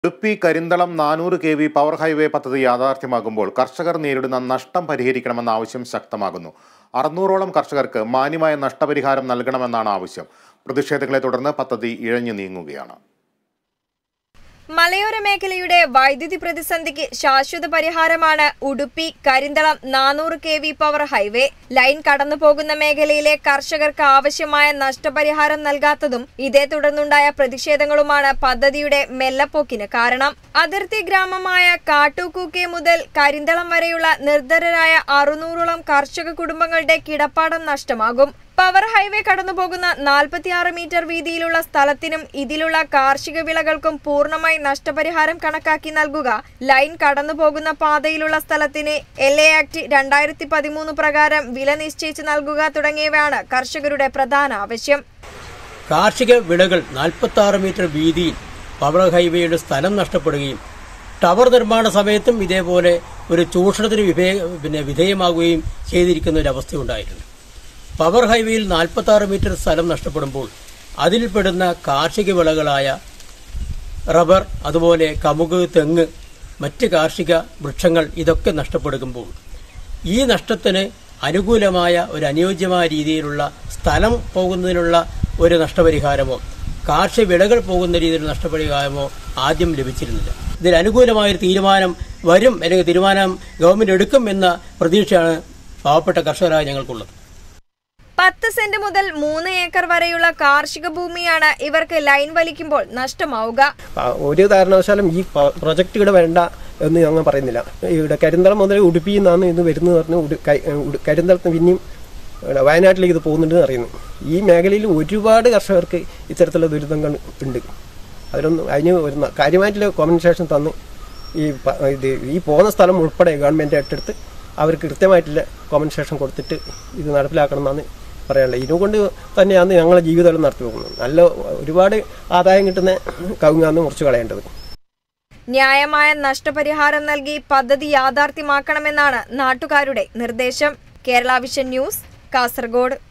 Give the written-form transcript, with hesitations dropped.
Udupi Karinthalam 400 kV power highway പദ്ധതി യാഥാർത്ഥ്യമാകുമ്പോൾ കർഷകർ നേരിടുന്ന നഷ്ടം പരിഹരിക്കണമെന്ന ആവശ്യം ശക്തമാകുന്നു. 600ഓളം കർഷകർക്ക് മാന്യമായ നഷ്ടപരിഹാരം നൽകണമെന്നാണ് ആവശ്യം. പ്രതിഷേധങ്ങളെ തുടർന്ന് പദ്ധതി ഇഴഞ്ഞു നീങ്ങുകയാണ്. മലയോര മേഖലയുടെ വൈദ്യുതി പ്രതിസന്ധിക്ക് ശാശ്വത പരിഹാരമാണ് Udupi Karinthalam 400 kV power highway. Line കടന്നുപോകുന്ന മേഖലയിലെ കർഷകർക്ക് ആവശ്യമായ നഷ്ടപരിഹാരം നൽകാത്തതും ഇതേ തുടർന്നുണ്ടായ പ്രതിഷേധങ്ങളുമാണ് പദ്ധതിയുടെ മെല്ലപ്പോക്കിന് കാരണം. അതിർത്തി ഗ്രാമമായ കാട്ടൂക്കൂക്കെ മുതൽ കരിന്തളം വരെയുള്ള നിർധരരായ 600ഓളം കർഷക കുടുംബങ്ങളുടെ കിടപ്പാടം നഷ്ടമാകും. പവർ ഹൈവേ കടന്നുപോകുന്ന 46 മീറ്റർ വീതിയിലുള്ള സ്ഥലത്തിനും ഇതിലുള്ള കാർഷിക വിളകൾക്കും പൂർണ്ണമായി നഷ്ടപരിഹാരം കണക്കാക്കി നൽകുക, ലൈൻ കടന്നുപോകുന്ന പാതയിലുള്ള സ്ഥലത്തിന് LA ആക്ട് 2013 പ്രകാരം വില നിശ്ചയിച്ച് നൽകുക തുടങ്ങിയവയാണ് കർഷകരുടെ പ്രധാന ആവശ്യം. കാർഷിക വിളകൾ 46 മീറ്റർ വീതിയിൽ പവർ ഹൈവേയുടെ സ്ഥലം നഷ്ടപ്പെടുകയും ടവർ നിർമ്മാണ സമയത്തും ഇതേപോലെ ഒരു ചൂഷണത്തിന് വിധേയമാകുകയും ചെയ്തിരിക്കുന്ന ഒരു അവസ്ഥയുണ്ടായിട്ടുണ്ട്. പവർ ഹൈവേയിൽ 46 മീറ്റർ സ്ഥലം നഷ്ടപ്പെടുമ്പോൾ അതിൽപ്പെടുന്ന കാർഷിക വിളകളായ റബ്ബർ, അതുപോലെ കമുക്, തെങ്ങ്, മറ്റ് കാർഷിക വൃക്ഷങ്ങൾ ഇതൊക്കെ നഷ്ടപ്പെടുമ്പോൾ ഈ നഷ്ടത്തിന് അനുകൂലമായ ഒരു അനുയോജ്യമായ രീതിയിലുള്ള സ്ഥലം പോകുന്നതിനുള്ള ഒരു നഷ്ടപരിഹാരമോ കാർഷിക വിളകൾ പോകുന്ന രീതിയിലുള്ള നഷ്ടപരിഹാരമോ ആദ്യം ലഭിച്ചിരുന്നില്ല. ഇതിൽ അനുകൂലമായൊരു തീരുമാനം വരും, അല്ലെങ്കിൽ തീരുമാനം ഗവൺമെന്റ് എടുക്കും എന്ന പ്രതീക്ഷയാണ് പാവപ്പെട്ട കർഷകരായ ഞങ്ങൾക്കുള്ളത്. 10 സെന്റ് മുതൽ 3 ഏക്കർ വരെയുള്ള കാർഷിക ഭൂമിയാണ് ഇവർക്ക് ലൈൻ വലിക്കുമ്പോൾ നഷ്ടമാവുക. ഒരു കാരണവശാലും ഈ പ്രൊജക്ട് ഇവിടെ വേണ്ട എന്ന് ഞങ്ങൾ പറയുന്നില്ല. ഇവിടെ കരിന്തളം മുതൽ ഉടുപ്പിയിൽ നിന്നാണ് ഇത് വരുന്നത് പറഞ്ഞു. കരിന്തളത്തിന് പിന്നെയും വയനാട്ടിലേക്ക് ഇത് പോകുന്നുണ്ടെന്ന് അറിയുന്നു. ഈ മേഖലയിൽ ഒരുപാട് കർഷകർക്ക് ഇത്തരത്തിലുള്ള ദുരിതങ്ങൾ ഉണ്ട്. അതിന് ഒരു കാര്യമായിട്ടുള്ള കോമ്പൻസേഷൻ തന്ന് ഈ പോകുന്ന സ്ഥലം ഉൾപ്പെടെ ഗവൺമെൻറ് ഏറ്റെടുത്ത് അവർക്ക് കൃത്യമായിട്ടുള്ള കോമ്പൻസേഷൻ കൊടുത്തിട്ട് ഇത് നടപ്പിലാക്കണം എന്നാണ് പറയാനുള്ളത്. ഇതിനുകൊണ്ട് തന്നെയാണ് ഞങ്ങളെ ജീവിതം നടത്തി പോകുന്നത്. നല്ല ഒരുപാട് ആദായം കിട്ടുന്ന കവുങ്ങാണ് മുറിച്ചു കളയേണ്ടത്. ന്യായമായ നഷ്ടപരിഹാരം നൽകി പദ്ധതി യാഥാർത്ഥ്യമാക്കണമെന്നാണ് നാട്ടുകാരുടെ നിർദ്ദേശം. Kerala vision news, Kasaragod.